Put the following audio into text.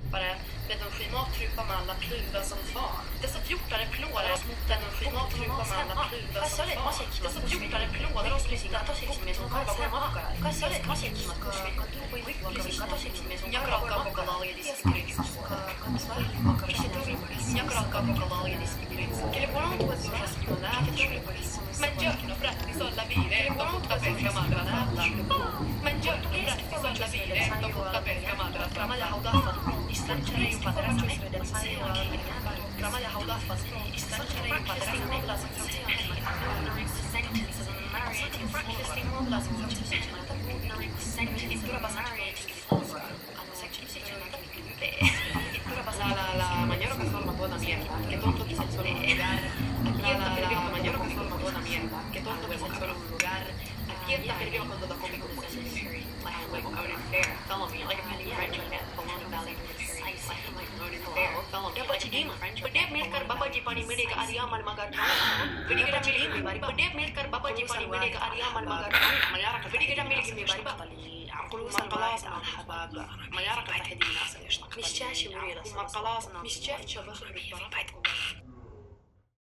Med energimat krypa med alla kluvar som fan. Dessa fjortare plårar oss mot energimat krypa med alla kluvar som fan. Dessa fjortare plårar oss mot katosiksimies on karvakormakkarai. Katosiksimies Jakrakka vokalaaja diskipirits. Jakrakka vokalaaja diskipirits. Che le buono tue Mangiare fratti sulla vire, dopo la pesca madra nata. Mangiare fratti sulla vire, dopo la pesca madra trama ja haudaffa. Istančarej upadra trama ja haudaffa. Istančarej upadra la mañana que forma toda mierda, que tonto que se suele lugar. La mañana que forma toda mierda, que tonto que se suele un lugar. Aquí está perdido cuando da cómico como es like out in fair. Follow me like a penny French like that. Belong valley precise like out in fair. Follow me like a penny French. Bade मिलकर बाबा जी पानी मिलेगा आरिया मल मगर बड़ी गड़ा मिली मेरी बade मिलकर बाबा जी पानी मिलेगा आरिया मल मगर मयारा बड़ी गड़ा मिलेगी मेरी बाबा خلاص مرحبا ميارك تحدي الناس مش شاشة مريضة خلاص مش شاشة بخرج برا